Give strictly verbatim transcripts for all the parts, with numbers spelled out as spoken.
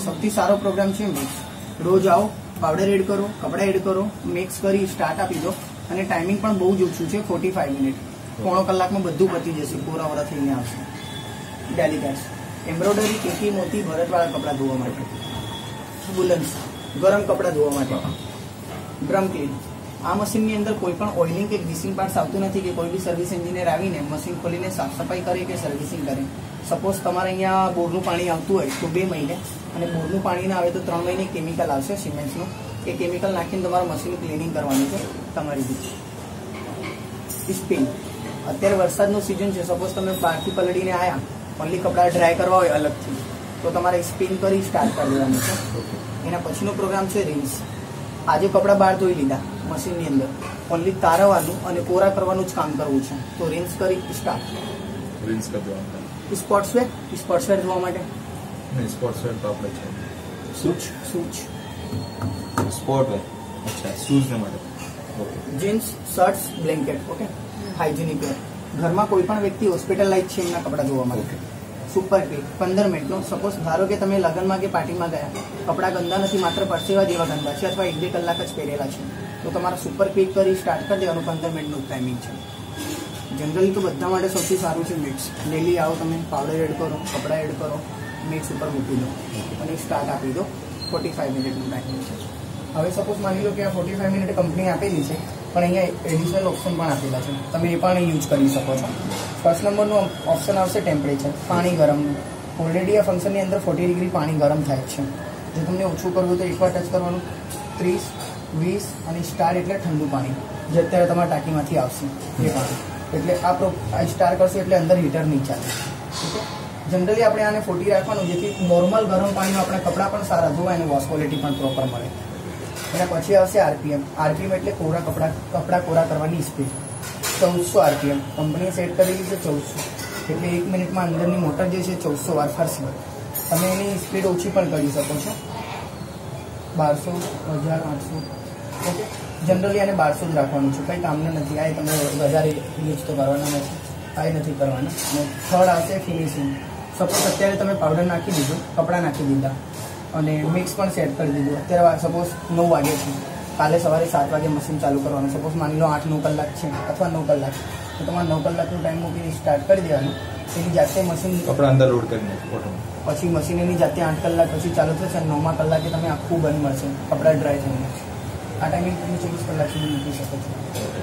સૌથી સારો પ્રોગ્રામ છે મિક્સ. રોજ આવો, પાવડર એડ કરો, કપડા એડ કરો, મિક્સ કરી સ્ટાર્ટ આપી દો. અને ટાઈમિંગ પણ બહુ જ ઓછું છે, ફોર્ટી ફાઈવ મિનિટ. પોણો કલાકમાં બધું પતી જશે, કોરા વરા થઈને આવશે. ડેલિકેટ્સ, એમ્બ્રોઇડરી, કેકી, મોતી, ભરતવાળા કપડા ધોવા માટે. બુલન્સ, ગરમ કપડા ધોવા માટે. ડ્રમ ક્લીન, આ મશીનની અંદર કોઈ પણ ઓઇલિંગ કે ગ્રીસિંગ પાર્ટ્સ આવતું નથી કે કોઈ બી સર્વિસ એન્જિનિયર આવીને મશીન ખોલીને સાફ સફાઈ કરે કે સર્વિસિંગ કરે. સપોઝ તમારે અહીંયા બોરનું પાણી આવતું હોય તો બે મહિને, અને બોરનું પાણી ના આવે તો ત્રણ મહિને કેમિકલ આવશે સિમેન્ટ્સનું. એ કેમિકલ નાખીને તમારા મશીનનું ક્લિનિંગ કરવાનું છે તમારી રીતે. સ્પિન, અત્યારે વરસાદનું સિઝન છે, સપોઝ તમે બહારથી પલળીને આવ્યા, ઓનલી કપડાં ડ્રાય કરવા હોય અલગથી, તો તમારે સ્પિન કરી સ્ટાર્ટ કરી દેવાનું છે. એના પછીનો પ્રોગ્રામ છે રિન્સ. આજે કપડાં બહાર ધોઈ લીધા મશીનની અંદર, ઓનલી તારવાનું અને કોરા કરવાનું જ કામ કરવું છે, તો રિન્સ કરી સ્ટાર્ટ. રિન્સ કરવાનું. સ્પોર્ટ્સવેર, સ્પોર્ટ્સવેર ધોવા માટે. નહીં, સ્પોર્ટ્સવેર તો આપણે છે. સૂચ, સૂચ. સ્પોર્ટવેર, અચ્છા, શૂઝ ને માટે. Okay. Jeans, shirts, blanket. Okay. Hygienic wear, ઘરમાં કોઈ પણ વ્યક્તિ હોસ્પિટલાઇઝ છે એમના કપડાં ધોવા માટે. સુપર ક્લીન, પંદર મિનિટનો. સપોઝ ધારો કે તમે લગ્નમાં કે પાર્ટીમાં ગયા, કપડાં ગંદા નથી, માત્ર પરસેવા જેવા ગંદા છે અથવા એક બે કલાક જ પહેરેલા છે, તો તમારે સુપર ક્વિક કરી સ્ટાર્ટ કરી દેવાનું. પંદર મિનિટનું ટાઈમિંગ છે. જનરલી તો બધા માટે સૌથી સારું છે મિક્સ. ડેલી આવો તમે, પાવડર એડ કરો, કપડાં એડ કરો, મિક્સ ઉપર મૂકી દો અને સ્ટાર્ટ આપી દો. ફોર્ટી ફાઈવ મિનિટનું ટાઈમિંગ છે. હવે સપોઝ માની લો કે આ ફોર્ટી ફાઈવ મિનિટ કંપની આપેલી છે, પણ અહીંયા એડિશનલ ઓપ્શન પણ આપેલા છે, તમે એ પણ યુઝ કરી શકો છો. ફર્સ્ટ નંબરનું ઓપ્શન આવશે ટેમ્પરેચર, પાણી ગરમનું. ઓલરેડી આ ફંક્શનની અંદર ફોર્ટી ડિગ્રી પાણી ગરમ થાય છે. જો તમને ઓછું કરવું તો એકવાર ટચ કરવાનું. ત્રીસ, વીસ અને સ્ટાર એટલે ઠંડુ પાણી, જે અત્યારે તમારા ટાંકીમાંથી આવશે એ પાણી. એટલે આ પ્રો આ સ્ટાર કરશે એટલે અંદર હીટર નહીં ચાલે. ઓકે. જનરલી આપણે આને ફોર્ટી રાખવાનું, જેથી નોર્મલ ગરમ પાણીમાં આપણે કપડાં પણ સારા ધોવાય અને વોશ ક્વોલિટી પણ પ્રોપર મળે. એના પછી આવશે આરપીએમ. આરપીએમ એટલે કોરા કપડાં કપડાં કોરા કરવાની સ્પીડ. ચૌદસો આરપીએમ કંપનીએ સેટ કરેલી છે, ચૌદસો. એટલે એક મિનિટમાં અંદરની મોટર જે છે ચૌદસો વાર ફરશે. તમે એની સ્પીડ ઓછી પણ કરી શકો છો, બારસો, હજાર, આઠસો. ઓકે. જનરલી આને બારસો જ રાખવાનું છે, કંઈ કામનું નથી. આ તમે વધારે યુઝ તો કરવાના નથી, આ નથી કરવાના. અને થર્ડ આવશે ફિનિશિંગ. સપોઝ અત્યારે તમે પાવડર નાખી દીધું, કપડાં નાખી દીધા અને મિક્સ પણ સેટ કરી દીધું. અત્યારે સપોઝ નવ વાગે છે, કાલે સવારે સાત વાગે મશીન ચાલુ કરવાનું. સપોઝ માની લો આઠ નવ કલાક છે અથવા નવ કલાક, તો તમારે નવ કલાકનું ટાઈમ મૂકીને સ્ટાર્ટ કરી દેવાનું. એની જાતે મશીન કપડા અંદર લોડ કરીને પછી મશીન એની જાતે આઠ કલાક પછી ચાલુ થશે. નવમા કલાકે તમે આખું બંધ મળશે, કપડાં ડ્રાય થઈને. આ ટાઈમિંગ તમે ચોવીસ કલાક સુધી મૂકી શકો છો.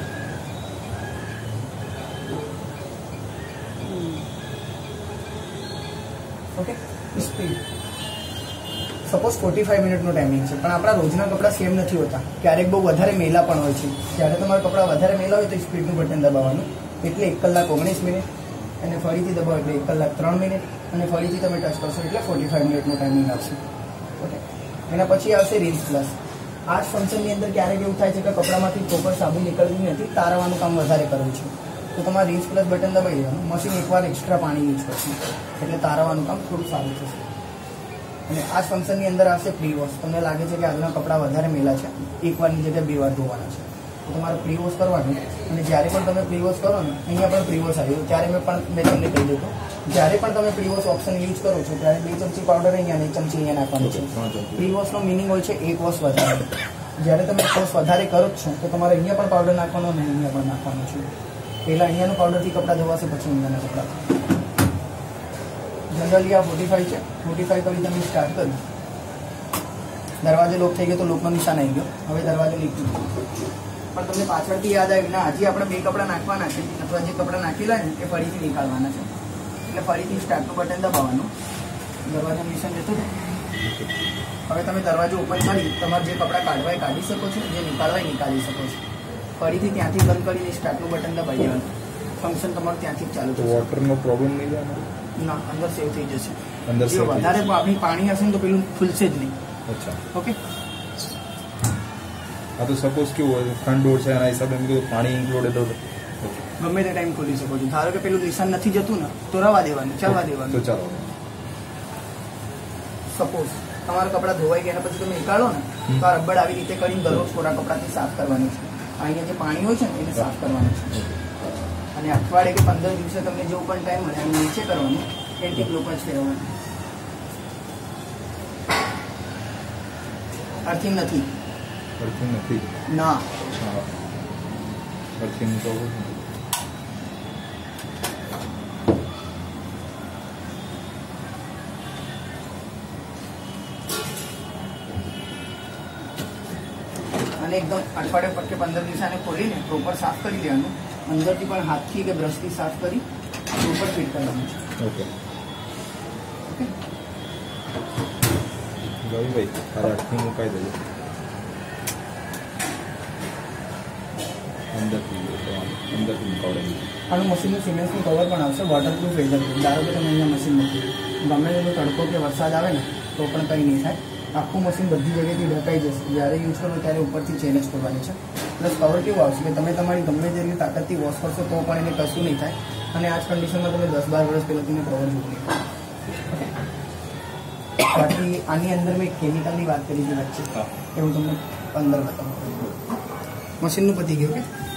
Okay. Speed suppose forty five મિનિટનો ટાઈમિંગ છે, પણ આપણા રોજના કપડાં સેમ નથી હોતા. ક્યારેક બહુ વધારે મેલા પણ હોય છે. જ્યારે તમારા કપડાં વધારે મેલા હોય તો સ્પીડનું બટન દબાવવાનું, એટલે એક કલાક ઓગણીસ મિનિટ, અને ફરીથી દબાવો એટલે એક કલાક ત્રણ મિનિટ, અને ફરીથી તમે ટચ કરશો એટલે ફોર્ટી ફાઈવ મિનિટનું ટાઈમિંગ આવશે. ઓકે. એના પછી આવશે રિન્સ પ્લસ. આ જ ફંક્શનની અંદર ક્યારેક એવું થાય છે કે કપડામાંથી પ્રોપર સાબુ નીકળતી નથી, તારવાનું કામ વધારે કરવું છે, તો તમારે રિન્સ પ્લસ બટન દબાવી દેવાનું. મશીન એકવાર એક્સ્ટ્રા પાણી યુઝ કરશે એટલે તારવાનું કામ થોડું સારું થશે. અને આ ફંક્શનની અંદર આવશે પ્રી વોશ. તમને લાગે છે કે આજના કપડાં વધારે મેલા છે, એકવારની જગ્યાએ બે વાર ધોવાના છે, તો તમારે પ્રી વોશ કરવાનું. અને જ્યારે પણ તમે પ્રી વોશ કરો ને, અહીંયા પણ પ્રી વોશ આવ્યું, ત્યારે મેં પણ મેં તમને કહી દીધું, જ્યારે પણ તમે પ્રી વોશ ઓપ્શન યુઝ કરો છો ત્યારે બે ચમચી પાવડર અહીંયા અને એક ચમચી અહીંયા નાખવાનું છે. પ્રી વોશનો મિનિંગ હોય છે એક વોશ વધારે. જ્યારે તમે એક વોશ વધારે કરો જ છો તો તમારે અહીંયા પણ પાવડર નાખવાનો અને અહીંયા પણ નાખવાનું છે. પહેલાં અહીંયાનું પાવડરથી કપડાં ધોવાશે, પછી અહીંયાના કપડાં. જનરલી આ ફોર્ટી ફાઈવ છે. ફોર્ટી ફાઈવ કરી તમે સ્ટાર્ટ કર્યું, દરવાજો લોક થઈ ગયો તો લોકનો નિશાન આવી ગયો. હવે દરવાજો નીકળી ગયો, પણ તમને પાછળથી યાદ આવ્યું ના હજી આપણે બે કપડાં નાખવાના છે, અથવા જે કપડાં નાખેલા ને એ ફરીથી નીકાળવાના છે. એટલે ફરીથી સ્ટાર્ટનું બટન દબાવવાનું, દરવાજો નિશાન જતું રહે. હવે તમે દરવાજો ઓપન કરી તમારે જે કપડાં કાઢવા એ કાઢી શકો છો, જે નીકાળવા એ નીકાળી શકો છો. ફરીથી ત્યાંથી બંધ કરીને સ્ટાર્ટનું બટન દબાવી દેવાનું. ફંક્શન તમારું ત્યાંથી જ ચાલુ થશે. વોટરનો પ્રોબ્લેમ નહીં થાય ના, અંદર સેવ થઈ જશે. અંદર જો વધારે આપણી પાણી હશે ને તો પેલું ખુલશે જ નહીં. અચ્છા. ઓકે. હા, તો સપોઝ કેવું હોય ફ્રન્ટ ડોર છે એના હિસાબે પાણી ઇન્ક્લુડેડ હોય ગમે તે ટાઈમ ખોલી શકો છો. ધારો કે પેલું નિશાન નથી જતું ને તો રવા દેવાનું, ચાલવા દેવાનું. તો ચાલો. સપોઝ તમારા કપડાં ધોવાઈ ગયા પછી તમે નીકાળો ને તો આ રબડ આવી રીતે કરીને દરરોજ થોડા કપડાથી સાફ કરવાનું છે. અહીંયા જે પાણી હોય છે ને એને સાફ કરવાનું છે. અને અઠવાડિયે કે પંદર દિવસે તમને જેવું પણ ટાઈમ મળે એને નીચે કરવાનું, એન્ટી ગ્લુકોઝ ફેરવવાનું. અર્થિંગ નથી અર્થિંગ નથી ના. હા અર્થિંગ તો અને એકદમ અઠવાડિયે પર કે પંદર દિવસે આને ખોલીને પ્રોપર સાફ કરી દેવાનું. અંદરથી પણ હાથથી કે બ્રશથી સાફ કરી પ્રોપર ફિટ કરવાનું છે. ઓકે ઓકે ભાઈ તારે અર્થિંગ મુકાઈ દેજો અંદરથી અંદરથી મુકાવડાવી. આનું મશીનનું સિમેન્ટનું કવર પણ આવશે, વોટરપ્રૂફ વેધરપ્રૂફ. ધારો કે તમે અહીંયા મશીન મૂકી ગમે તેનો તડકો કે વરસાદ આવે ને તો પણ કંઈ નહીં થાય. આખું મશીન બધી જગ્યાએથી ઢકાઈ જશે. જ્યારે યુઝ કરો ત્યારે ઉપરથી ચેન્જ જ કરવાની છે. પ્લસ કવર કેવું આવશે કે તમે તમારી ગમે તેટલી તાકાતથી વોશ કરશો તો પણ એને કશું નહીં થાય. અને આ જ કન્ડિશનમાં તમે દસ બાર વર્ષ પહેલાં તમે કવર મૂકી. બાકી આની અંદર મેં કેમિકલની વાત કરી હતી વચ્ચે, એ હું તમને અંદર બતાવું. મશીનનું પતી ગયું કે